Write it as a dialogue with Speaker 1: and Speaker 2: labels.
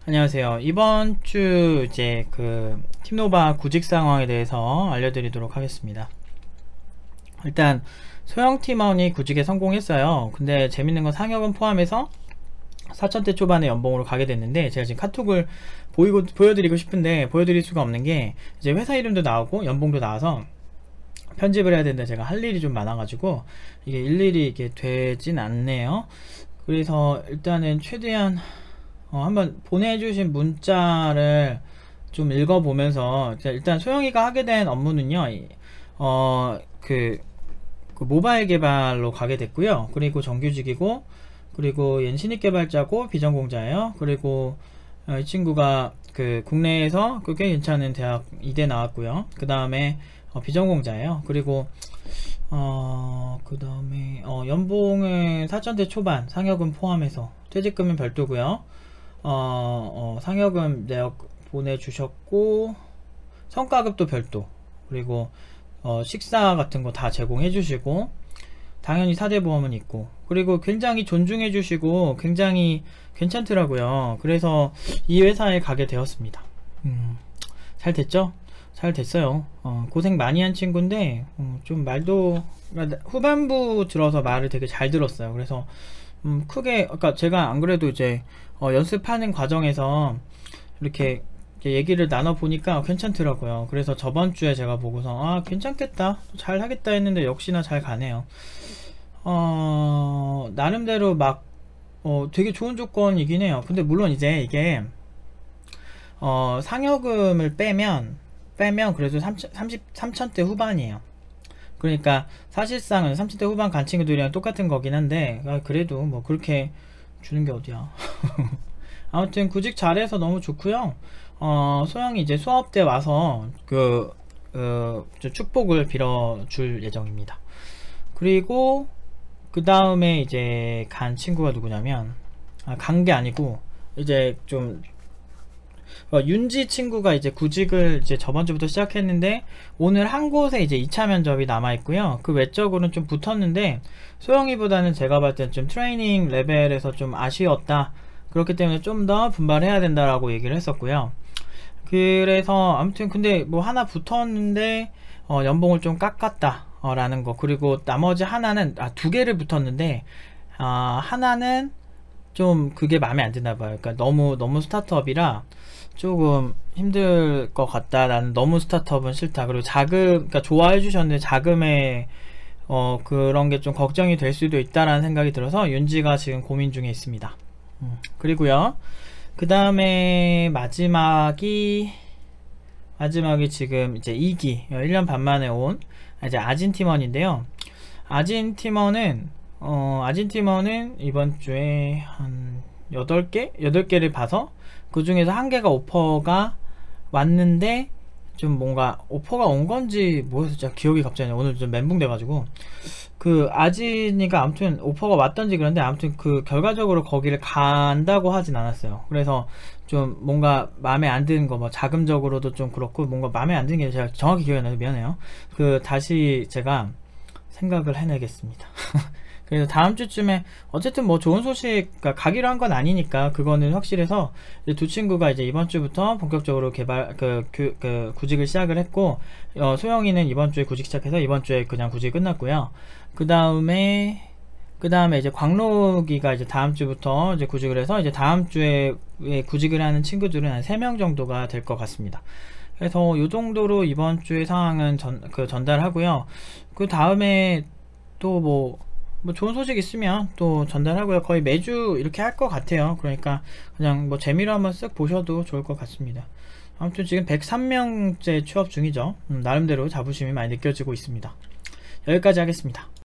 Speaker 1: 안녕하세요. 이번 주 이제 팀노바 구직 상황에 대해서 알려드리도록 하겠습니다. 일단 소형 팀원이 구직에 성공했어요. 근데 재밌는 건 상여금 포함해서 4천대 초반의 연봉으로 가게 됐는데, 제가 지금 카톡을 보여드리고 싶은데 보여드릴 수가 없는 게, 이제 회사 이름도 나오고 연봉도 나와서 편집을 해야 되는데 제가 할 일이 좀 많아가지고 이게 일일이 이게 되진 않네요. 그래서 일단은 최대한 한번 보내주신 문자를 좀 읽어보면서, 일단 소영이가 하게 된 업무는요, 그 모바일 개발로 가게 됐고요. 그리고 정규직이고, 그리고 얘는 신입 개발자고 비전공자예요. 그리고 이 친구가 국내에서 꽤 괜찮은 대학 이대 나왔고요. 그 다음에 비전공자예요. 그리고 그 다음에 연봉은 4천대 초반, 상여금 포함해서, 퇴직금은 별도고요. 상여금 내역 보내주셨고, 성과급도 별도, 그리고 식사 같은 거 다 제공해 주시고, 당연히 사대보험은 있고, 그리고 굉장히 존중해 주시고 굉장히 괜찮더라고요. 그래서 이 회사에 가게 되었습니다. 잘 됐죠? 잘 됐어요. 고생 많이 한 친구인데 좀 말도, 후반부 들어서 말을 되게 잘 들었어요. 그래서 크게, 아까 제가 안 그래도 이제 연습하는 과정에서 이렇게 얘기를 나눠보니까 괜찮더라고요. 그래서 저번 주에 제가 보고서 괜찮겠다, 잘 하겠다 했는데 역시나 잘 가네요. 나름대로 막 되게 좋은 조건이긴 해요. 근데 물론 이제 이게 상여금을 빼면 그래도 3천대 후반이에요. 그러니까 사실상은 3천대 후반 간 친구들이랑 똑같은 거긴 한데, 그래도 뭐 그렇게 주는 게 어디야. 아무튼 구직 잘해서 너무 좋고요. 소영이 이제 수업 때 와서 축복을 빌어줄 예정입니다. 그리고 그 다음에 이제 간 친구가 누구냐면, 간 게 아니고 이제 좀 윤지 친구가 이제 구직을 이제 저번 주부터 시작했는데, 오늘 한 곳에 이제 2차 면접이 남아 있고요. 그 외적으로는 좀 붙었는데 소영이보다는 제가 봤을 땐 좀 트레이닝 레벨에서 좀 아쉬웠다. 그렇기 때문에 좀 더 분발해야 된다라고 얘기를 했었고요. 그래서 아무튼 근데 뭐 하나 붙었는데 연봉을 좀 깎았다 라는 거. 그리고 나머지 하나는 두 개를 붙었는데 하나는 좀 그게 마음에 안 드나 봐요. 그러니까 너무 스타트업이라 조금 힘들 것 같다, 나는 너무 스타트업은 싫다. 그리고 그러니까 좋아해 주셨는데 자금에 그런 게 좀 걱정이 될 수도 있다라는 생각이 들어서 윤지가 지금 고민 중에 있습니다. 그리고요, 그 다음에 마지막이 지금 이제 2기 1년 반 만에 온 이제 아진 팀원인데요. 아진 팀원은 이번 주에 한 8개를 봐서, 그 중에서 1개가 오퍼가 왔는데, 좀 뭔가 오퍼가 온 건지 뭐였어, 진짜 기억이 갑자기 오늘 좀 멘붕 돼가지고. 아진이가 아무튼 오퍼가 왔던지, 그런데 아무튼 결과적으로 거기를 간다고 하진 않았어요. 그래서 좀 뭔가 마음에 안 드는 거, 뭐 자금적으로도 좀 그렇고 뭔가 마음에 안 드는 게 제가 정확히 기억이 안 나서 미안해요. 다시 제가 생각을 해내겠습니다. 그래서 다음 주쯤에 어쨌든 뭐 좋은 소식, 가기로 한 건 아니니까 그거는 확실해서, 이제 두 친구가 이제 이번 주부터 본격적으로 구직을 시작을 했고, 소영이는 이번 주에 구직 시작해서 이번 주에 그냥 구직이 끝났고요. 그 다음에 이제 광록이가 이제 다음 주부터 이제 구직을 해서, 이제 다음 주에 구직을 하는 친구들은 한 3명 정도가 될 것 같습니다. 그래서 요 정도로 이번 주의 상황은 전달하고요. 그 다음에 또 뭐 좋은 소식 있으면 또 전달하고요. 거의 매주 이렇게 할 것 같아요. 그러니까 그냥 뭐 재미로 한번 쓱 보셔도 좋을 것 같습니다. 아무튼 지금 103명째 취업 중이죠. 나름대로 자부심이 많이 느껴지고 있습니다. 여기까지 하겠습니다.